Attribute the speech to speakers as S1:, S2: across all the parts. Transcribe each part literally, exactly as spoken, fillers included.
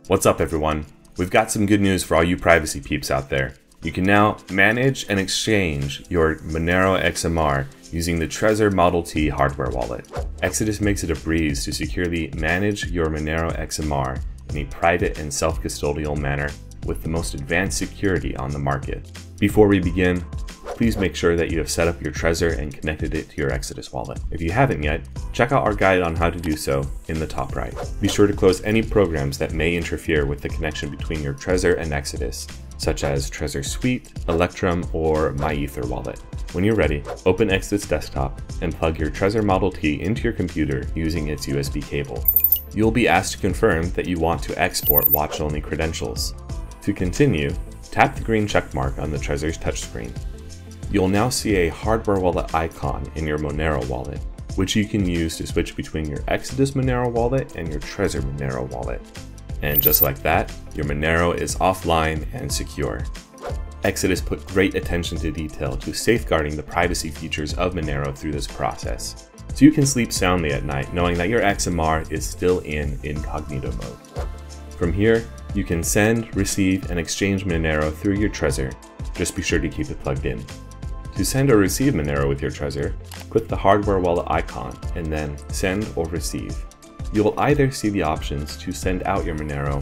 S1: What's up everyone? We've got some good news for all you privacy peeps out there. You can now manage and exchange your Monero X M R using the Trezor Model T hardware wallet. Exodus makes it a breeze to securely manage your Monero X M R in a private and self-custodial manner with the most advanced security on the market. Before we begin, please make sure that you have set up your Trezor and connected it to your Exodus wallet. If you haven't yet, check out our guide on how to do so in the top right. Be sure to close any programs that may interfere with the connection between your Trezor and Exodus, such as Trezor Suite, Electrum, or MyEther wallet. When you're ready, open Exodus Desktop and plug your Trezor Model T into your computer using its U S B cable. You'll be asked to confirm that you want to export watch-only credentials. To continue, tap the green checkmark on the Trezor's touchscreen. You'll now see a hardware wallet icon in your Monero wallet, which you can use to switch between your Exodus Monero wallet and your Trezor Monero wallet. And just like that, your Monero is offline and secure. Exodus put great attention to detail to safeguarding the privacy features of Monero through this process, so you can sleep soundly at night knowing that your X M R is still in incognito mode. From here, you can send, receive, and exchange Monero through your Trezor. Just be sure to keep it plugged in. To send or receive Monero with your Trezor, click the hardware wallet icon and then send or receive. You will either see the options to send out your Monero,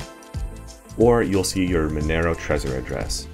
S1: or you'll see your Monero Trezor address.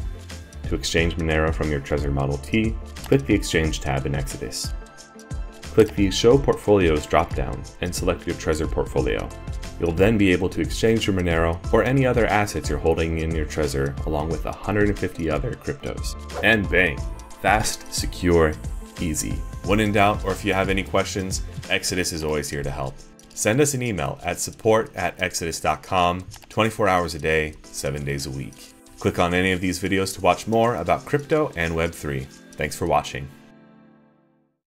S1: To exchange Monero from your Trezor Model T, click the Exchange tab in Exodus. Click the Show Portfolios dropdown and select your Trezor portfolio. You'll then be able to exchange your Monero or any other assets you're holding in your Trezor along with one hundred fifty other cryptos. And bang! Fast, secure, easy. When in doubt, or if you have any questions, Exodus is always here to help. Send us an email at support at exodus dot com, twenty-four hours a day, seven days a week. Click on any of these videos to watch more about crypto and Web three. Thanks for watching.